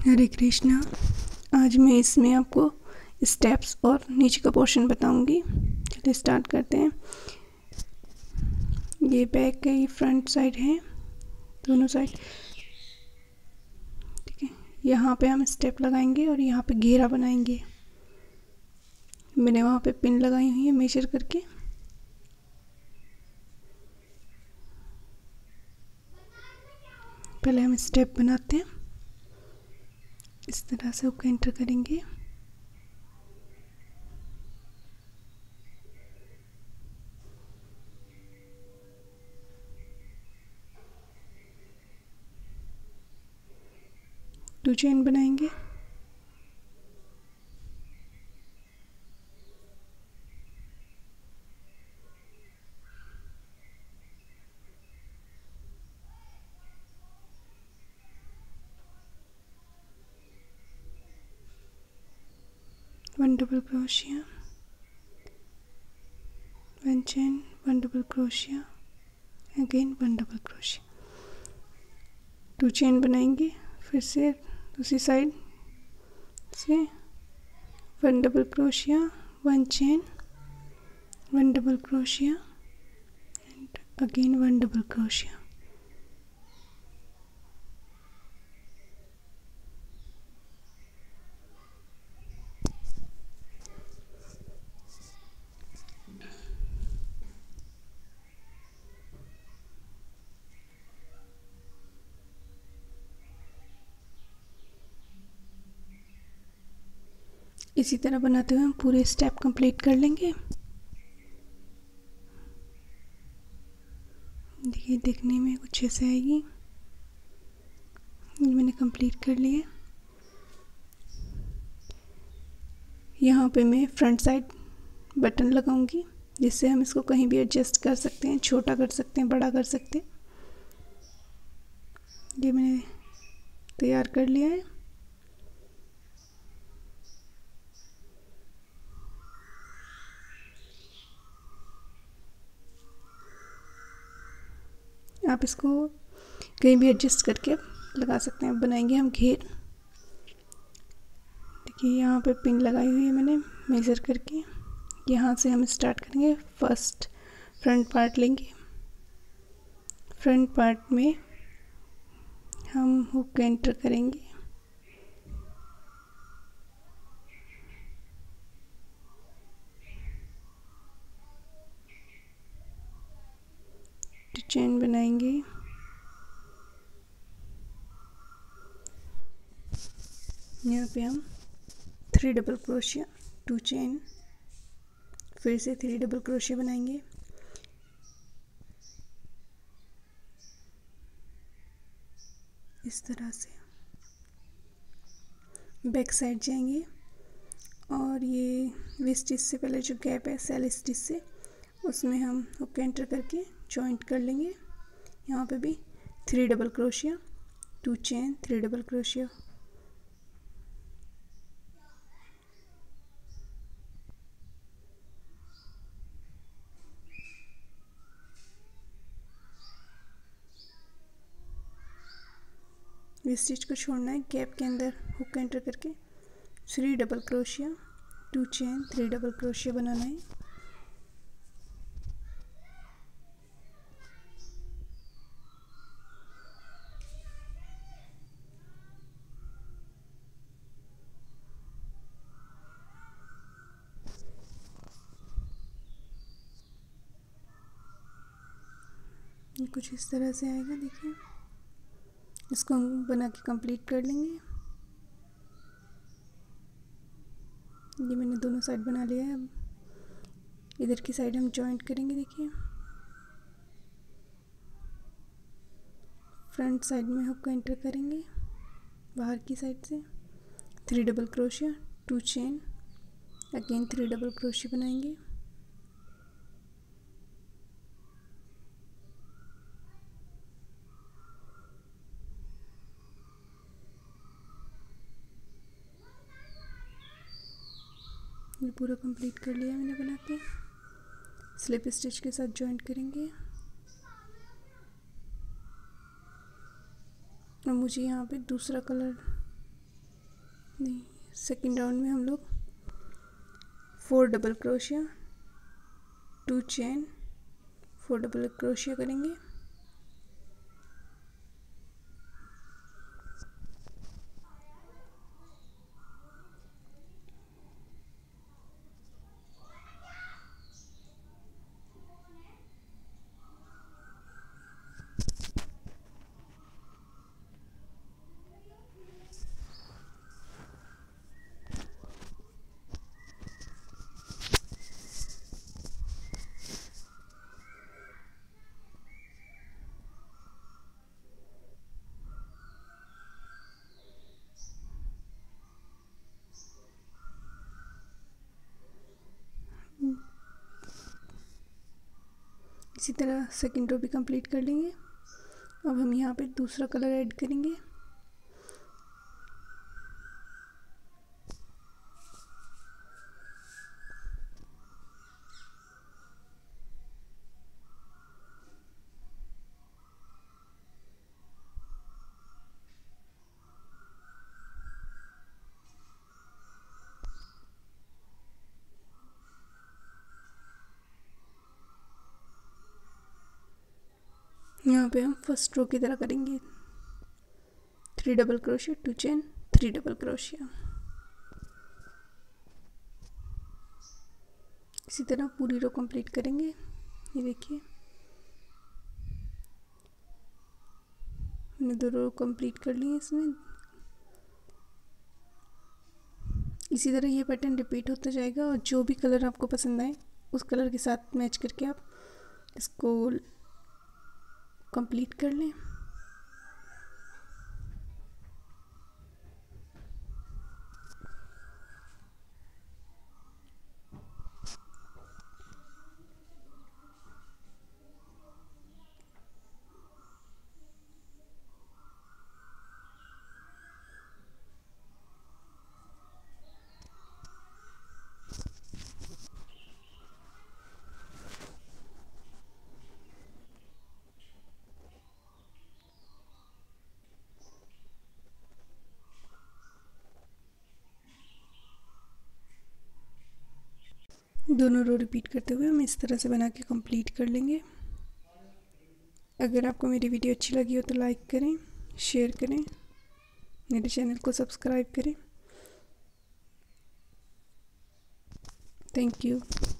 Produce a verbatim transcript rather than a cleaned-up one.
हरे कृष्णा। आज मैं इसमें आपको स्टेप्स और नीचे का पोर्शन बताऊंगी। चलिए स्टार्ट करते हैं। ये बैक है, ये फ्रंट साइड है, दोनों साइड। ठीक है, यहाँ पे हम स्टेप लगाएंगे और यहाँ पे घेरा बनाएंगे। मैंने वहाँ पे पिन लगाई हुई है मेजर करके। पहले हम स्टेप बनाते हैं। इस तरह से हुक एंटर करेंगे। टू चेन बनाएंगे। One double crochet, one chain, one double crochet, again one double crochet, two chain बनाएंगे। फिर से दूसरी साइड से one double crochet, one chain, one double crochet and again one double crochet. इसी तरह बनाते हुए हम पूरे स्टेप कंप्लीट कर लेंगे। देखिए, देखने में कुछ ऐसे आएगी। ये मैंने कंप्लीट कर लिया। यहाँ पे मैं फ्रंट साइड बटन लगाऊंगी, जिससे हम इसको कहीं भी एडजस्ट कर सकते हैं, छोटा कर सकते हैं, बड़ा कर सकते हैं। ये मैंने तैयार कर लिया है। आप इसको कहीं भी एडजस्ट करके लगा सकते हैं। बनाएंगे हम घेर। देखिए, यहाँ पे पिन लगाई हुई है मैंने मेज़र करके। यहाँ से हम स्टार्ट करेंगे। फर्स्ट फ्रंट पार्ट लेंगे। फ्रंट पार्ट में हम हुक एंटर करेंगे। चेन बनाएंगे। यहाँ पे हम three double crochet, two chain, फिर से थ्री डबल क्रोशिया बनाएंगे। इस तरह से बैक साइड जाएंगे और ये वी स्टिच से पहले जो गैप है सेल स्टिच से, उसमें हम हुक एंटर करके जॉइंट कर लेंगे। यहाँ पे भी three double crochet, two chain, three double crochet. V stitch को छोड़ना है, गैप के अंदर हुक एंटर करके three double crochet, two chain, three double crochet बनाना है। कुछ इस तरह से आएगा। देखिए, इसको हम बना के कंप्लीट कर लेंगे। ये मैंने दोनों साइड बना लिया है। अब इधर की साइड हम जॉइंट करेंगे। देखिए, फ्रंट साइड में हुक एंटर करेंगे बाहर की साइड से, three double crochet, two chain, again three double crochet बनाएंगे। ये पूरा कंप्लीट कर लिया मैंने बना के। स्लिप स्टिच के साथ जॉइंट करेंगे। और मुझे यहाँ पे दूसरा कलर नहीं, सेकेंड राउंड में हम लोग four double crochet, two chain, four double crochet करेंगे। इसी तरह सेकेंड रो भी कंप्लीट कर लेंगे। अब हम यहाँ पे दूसरा कलर ऐड करेंगे। यहाँ पे हम फर्स्ट रो की तरह करेंगे, three double crochet, two chain, three double crochet. इसी तरह पूरी रो कंप्लीट करेंगे। ये देखिए हमने दो रो कंप्लीट कर ली है इसमें। इसी तरह ये पैटर्न रिपीट होता जाएगा और जो भी कलर आपको पसंद आए उस कलर के साथ मैच करके आप इसको कंप्लीट कर लें। दोनों रो रिपीट करते हुए हम इस तरह से बना के कंप्लीट कर लेंगे। अगर आपको मेरी वीडियो अच्छी लगी हो तो लाइक करें, शेयर करें, मेरे चैनल को सब्सक्राइब करें। Thank you.